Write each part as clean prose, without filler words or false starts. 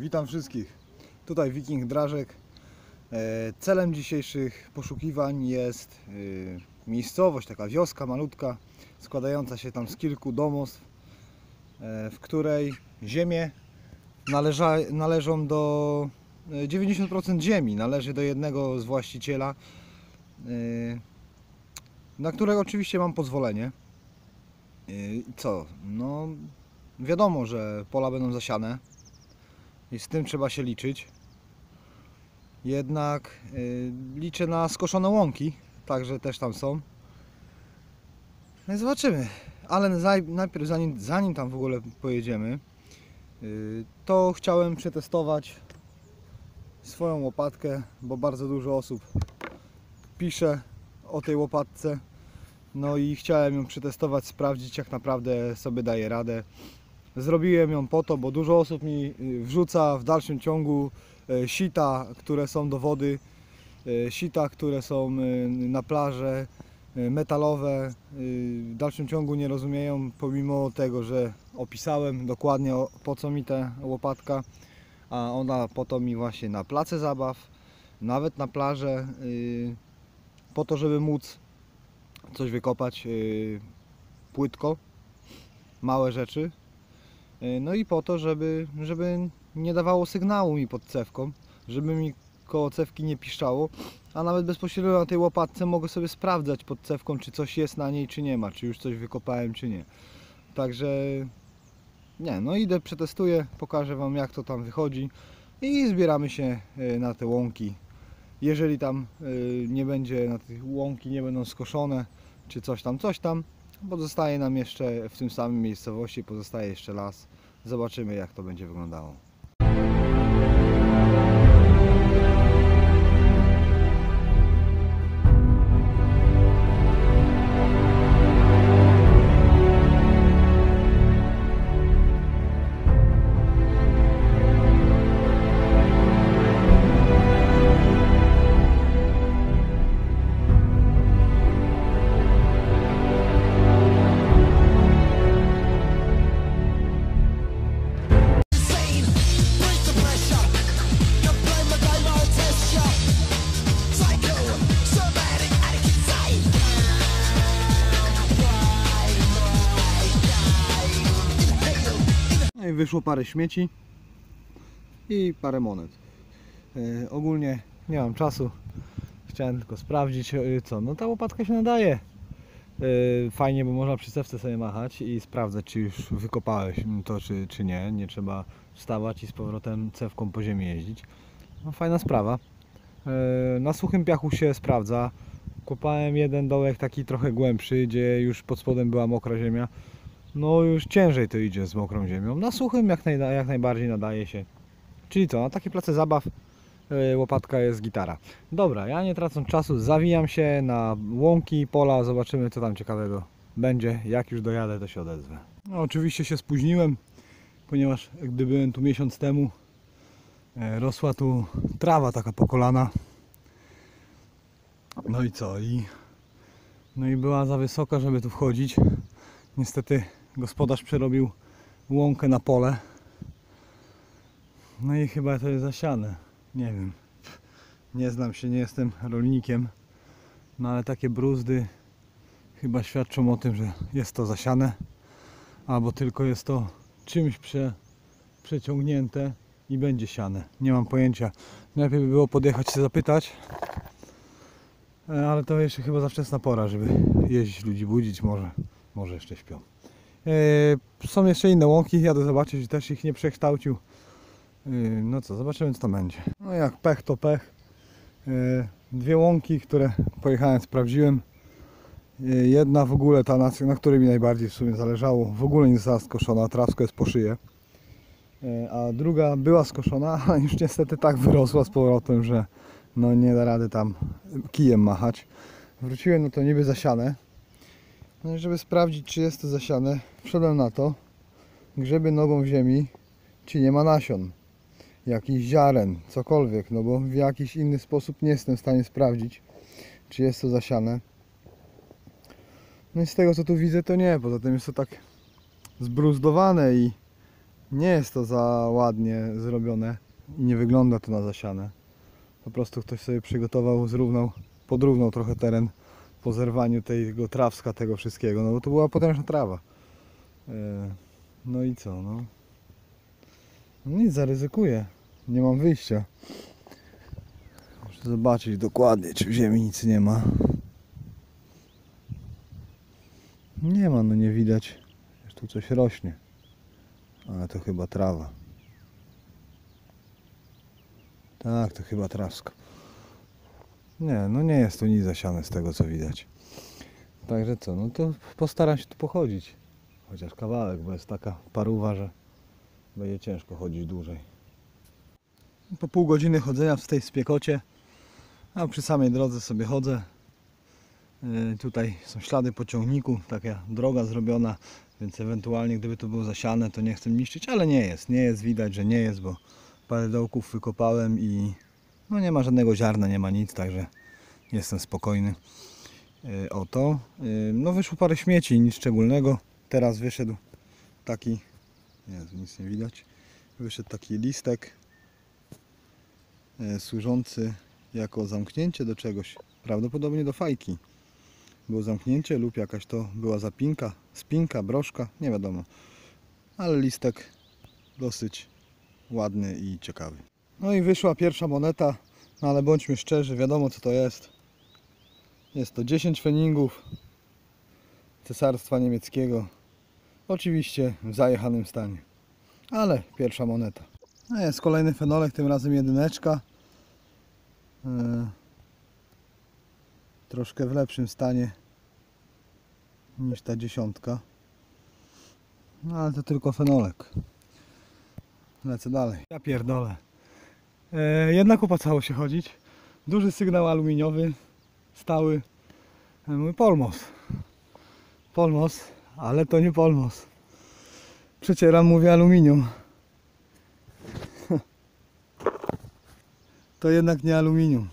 Witam wszystkich. Tutaj Wiking Drażek. Celem dzisiejszych poszukiwań jest miejscowość, taka wioska malutka, składająca się tam z kilku domostw, w której ziemie należą do 90% ziemi należy do jednego z właściciela, na które oczywiście mam pozwolenie. Co? No wiadomo, że pola będą zasiane i z tym trzeba się liczyć. Jednak liczę na skoszone łąki, także też tam są. No i zobaczymy. Ale najpierw zanim tam w ogóle pojedziemy, to chciałem przetestować swoją łopatkę, bo bardzo dużo osób pisze o tej łopatce. No i chciałem ją przetestować, sprawdzić, jak naprawdę sobie daje radę. Zrobiłem ją po to, bo dużo osób mi wrzuca w dalszym ciągu sita, które są do wody, sita, które są na plaży, metalowe. W dalszym ciągu nie rozumieją, pomimo tego, że opisałem dokładnie, po co mi ta łopatka, a ona po to mi właśnie na place zabaw, nawet na plażę, po to, żeby móc coś wykopać płytko, małe rzeczy. No i po to, żeby nie dawało sygnału mi pod cewką, żeby mi koło cewki nie piszczało, a nawet bezpośrednio na tej łopatce mogę sobie sprawdzać pod cewką, czy coś jest na niej, czy nie ma, czy już coś wykopałem, czy nie. Także nie, no idę, przetestuję, pokażę Wam, jak to tam wychodzi i zbieramy się na te łąki. Jeżeli tam nie będzie, na tych łąki nie będą skoszone, czy coś tam, pozostaje nam jeszcze w tym samym miejscowości, pozostaje jeszcze las. Zobaczymy, jak to będzie wyglądało. No i wyszło parę śmieci i parę monet. Ogólnie nie mam czasu, chciałem tylko sprawdzić, co. No ta łopatka się nadaje. Fajnie, bo można przy cewce sobie machać i sprawdzać, czy już wykopałeś to, czy nie. Nie trzeba wstawać i z powrotem cewką po ziemi jeździć. No, fajna sprawa. Na suchym piachu się sprawdza. Kopałem jeden dołek taki trochę głębszy, gdzie już pod spodem była mokra ziemia. No już ciężej to idzie z mokrą ziemią. Na suchym jak najbardziej nadaje się. Czyli co, na takie place zabaw łopatka jest gitara. Dobra, ja nie tracąc czasu, zawijam się na łąki, pola, zobaczymy, co tam ciekawego będzie. Jak już dojadę, to się odezwę. No, oczywiście się spóźniłem, ponieważ gdy byłem tu miesiąc temu, rosła tu trawa taka po kolana. No i co? No i była za wysoka, żeby tu wchodzić. Niestety gospodarz przerobił łąkę na pole. No i chyba to jest zasiane. Nie wiem. Nie znam się, nie jestem rolnikiem. No ale takie bruzdy chyba świadczą o tym, że jest to zasiane. Albo tylko jest to czymś przeciągnięte i będzie siane. Nie mam pojęcia. Najlepiej by było podjechać się zapytać. Ale to jeszcze chyba za wczesna pora, żeby jeździć, ludzi budzić. Może jeszcze śpią. Są jeszcze inne łąki, jadę zobaczyć, że też ich nie przekształcił. No co, zobaczymy, co to będzie. No jak pech to pech. Dwie łąki, które pojechałem, sprawdziłem. Jedna w ogóle, ta na której mi najbardziej w sumie zależało, w ogóle nie została skoszona, trawsko jest po szyję. A druga była skoszona, a już niestety tak wyrosła z powrotem, że no nie da rady tam kijem machać. Wróciłem, no to niby zasiane. No i żeby sprawdzić, czy jest to zasiane, wszedłem na to, grzebię nogą w ziemi, czy nie ma nasion, jakichś ziaren, cokolwiek, no bo w jakiś inny sposób nie jestem w stanie sprawdzić, czy jest to zasiane. No i z tego, co tu widzę, to nie, poza tym jest to tak zbruzdowane i Nie jest to za ładnie zrobione i nie wygląda to na zasiane. Po prostu ktoś sobie przygotował, podrównał trochę teren po zerwaniu tego trawska, tego wszystkiego, no bo to była potężna trawa. No i co, no? No nic, zaryzykuję. Nie mam wyjścia. Muszę zobaczyć dokładnie, czy w ziemi nic nie ma. Nie ma, no nie widać. Tu coś rośnie. Ale to chyba trawa. Tak, to chyba trawsko. Nie, no nie jest tu nic zasiane z tego co widać. Także co, no to postaram się tu pochodzić. Chociaż kawałek, bo jest taka paruwa, że będzie ciężko chodzić dłużej. Po pół godziny chodzenia w tej spiekocie, a przy samej drodze sobie chodzę. Tutaj są ślady po ciągniku, taka droga zrobiona, więc ewentualnie gdyby to było zasiane, to nie chcę niszczyć, ale nie jest, widać, że nie jest, bo parę dołków wykopałem i no nie ma żadnego ziarna, nie ma nic, także jestem spokojny o to. No wyszło parę śmieci, nic szczególnego. Teraz wyszedł taki, nic nie widać, wyszedł taki listek służący jako zamknięcie do czegoś, prawdopodobnie do fajki. Było zamknięcie lub jakaś to była zapinka, spinka, broszka, nie wiadomo. Ale listek dosyć ładny i ciekawy. No i wyszła pierwsza moneta, no ale bądźmy szczerzy, wiadomo co to jest. Jest to 10 feningów Cesarstwa Niemieckiego. Oczywiście w zajechanym stanie. Ale pierwsza moneta. No jest kolejny fenolek, tym razem jedyneczka. Troszkę w lepszym stanie niż ta dziesiątka. No ale to tylko fenolek. Lecę dalej. Ja pierdolę. Jednak opłacało się chodzić. Duży sygnał aluminiowy. Stały. Mój Polmos. Polmos, ale to nie Polmos. Przecieram, mówię aluminium. To jednak nie aluminium.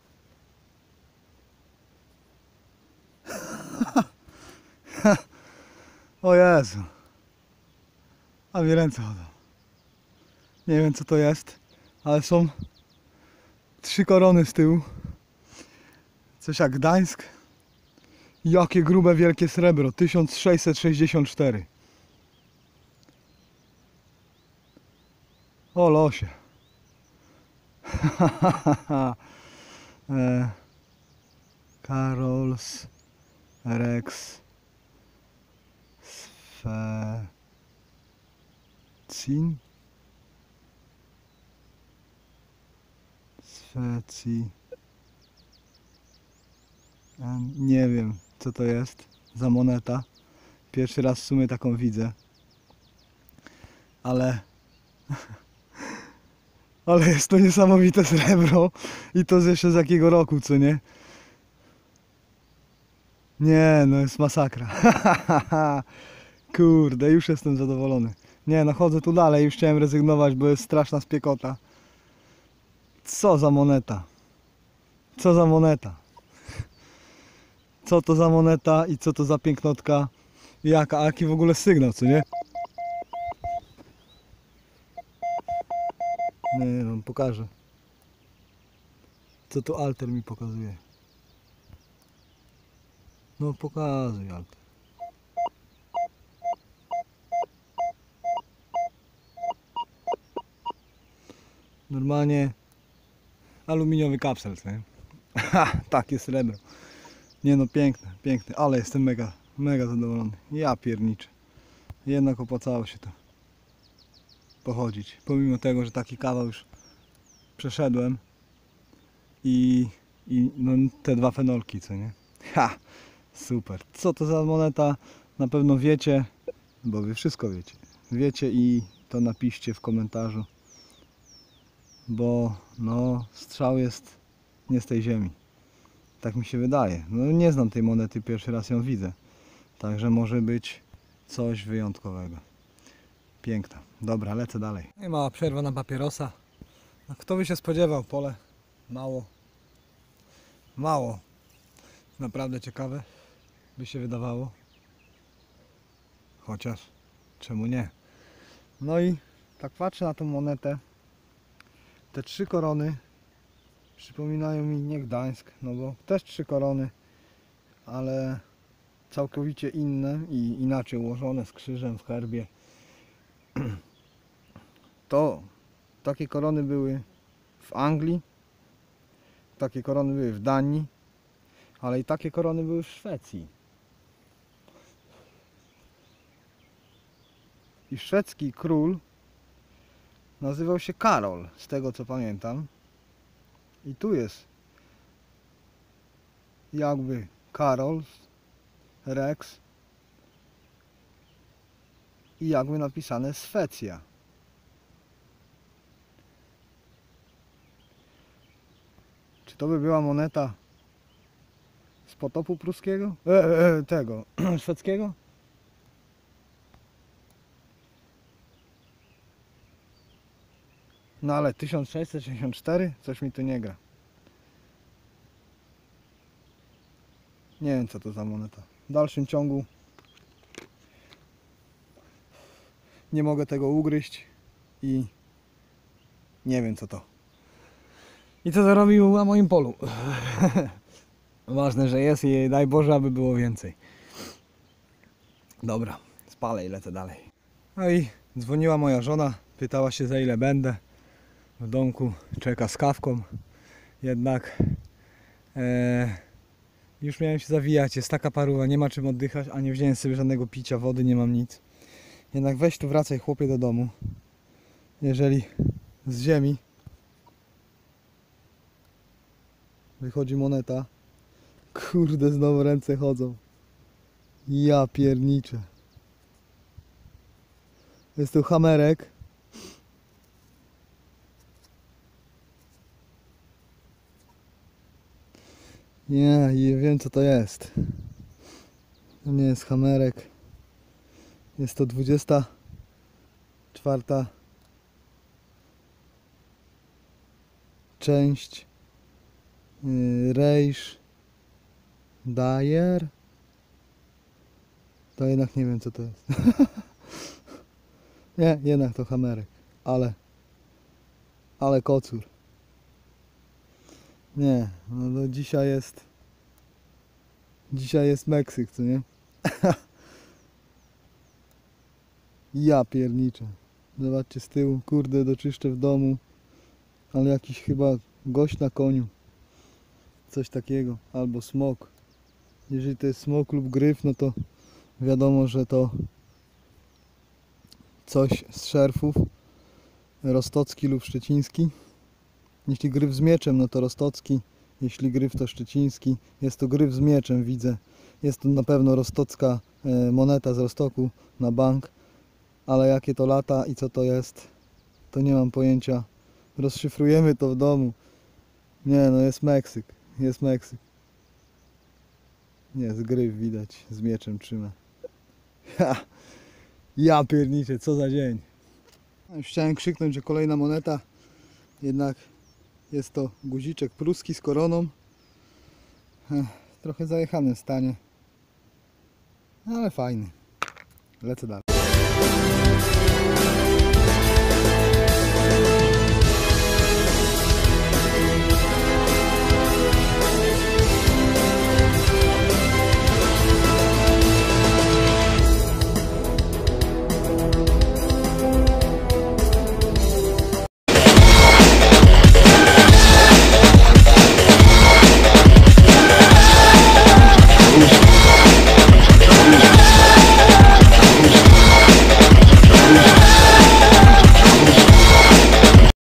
O Jezu. A mi ręce chodzą. Nie wiem co to jest, ale są 3 korony z tyłu. Coś jak Gdańsk. Jakie grube, wielkie srebro. 1664. O losie. Karols Rex Sfecin nie wiem co to jest za moneta. Pierwszy raz w sumie taką widzę. Ale jest to niesamowite srebro. I to jeszcze z jakiego roku, co nie? Nie, no jest masakra. Kurde, już jestem zadowolony. Nie, no chodzę tu dalej, już chciałem rezygnować, bo jest straszna spiekota. Co za moneta? Co za moneta? Co to za moneta i co to za pięknotka? Jaki w ogóle sygnał, co nie? Nie, wam pokażę. Co to alter mi pokazuje? No pokazuj alter. Normalnie aluminiowy kapsel, nie? Takie srebro. Nie no, piękne, piękne, ale jestem mega zadowolony. Ja pierniczę. Jednak opłacało się to pochodzić. Pomimo tego, że taki kawał już przeszedłem i no, te 2 fenolki, co nie? Ha! Super. Co to za moneta? Na pewno wiecie, bo wy wszystko wiecie. Wiecie i to napiszcie w komentarzu. Bo no, strzał jest nie z tej ziemi. Tak mi się wydaje. No nie znam tej monety, pierwszy raz ją widzę. Także może być coś wyjątkowego. Piękna. Dobra, lecę dalej. I mała przerwa na papierosa. No, kto by się spodziewał? Pole mało. Mało. Naprawdę ciekawe by się wydawało. Chociaż czemu nie? No i Tak patrzę na tą monetę. Te 3 korony przypominają mi nie Gdańsk, no bo też 3 korony, ale całkowicie inne i inaczej ułożone z krzyżem w herbie. To takie korony były w Anglii, takie korony były w Danii, ale i takie korony były w Szwecji. I szwedzki król nazywał się Karol, z tego co pamiętam. I tu jest jakby Karol, Rex i jakby napisane Szwecja. Czy to by była moneta z potopu pruskiego? Tego, szwedzkiego? No ale 1664? Coś mi tu nie gra. Nie wiem co to za moneta. W dalszym ciągu nie mogę tego ugryźć i nie wiem co to. I co to robił na moim polu. Ważne, że jest i daj Boże, aby było więcej. Dobra, spalę i lecę dalej. No i dzwoniła moja żona, pytała się za ile będę. W domku czeka z kawką. Jednak już miałem się zawijać, jest taka paruwa, nie ma czym oddychać, a nie wziąłem sobie żadnego picia, wody, nie mam nic. Jednak weź tu, wracaj chłopie do domu. Jeżeli z ziemi wychodzi moneta, kurde, znowu ręce chodzą. Ja pierniczę. Jest tu hamerek. Nie, wiem co to jest. To nie jest hamerek. Jest to 24. część Reish Dyer. To jednak nie wiem co to jest. Nie, jednak to hamerek. Ale kocur. Nie, no to dzisiaj jest Meksyk, co nie? Ja pierniczę. Zobaczcie z tyłu, kurde, doczyszczę w domu. Ale jakiś chyba gość na koniu. Coś takiego, albo smok. Jeżeli to jest smok lub gryf, no to wiadomo, że to coś z szerfów. Rostocki lub szczeciński. Jeśli gryf z mieczem, no to rostocki. Jeśli gryf to szczeciński. Jest to gryf z mieczem, widzę. Jest to na pewno rostocka moneta z Rostoku na bank. Ale jakie to lata i co to jest, to nie mam pojęcia. Rozszyfrujemy to w domu. Nie, no jest Meksyk. Jest Meksyk. Nie, z gryf widać. Z mieczem trzyma. Ja pierniczę, co za dzień. Już chciałem krzyknąć, że kolejna moneta. Jednak jest to guziczek pruski z koroną. Trochę zajechany w stanie. Ale fajny. Lecę dalej.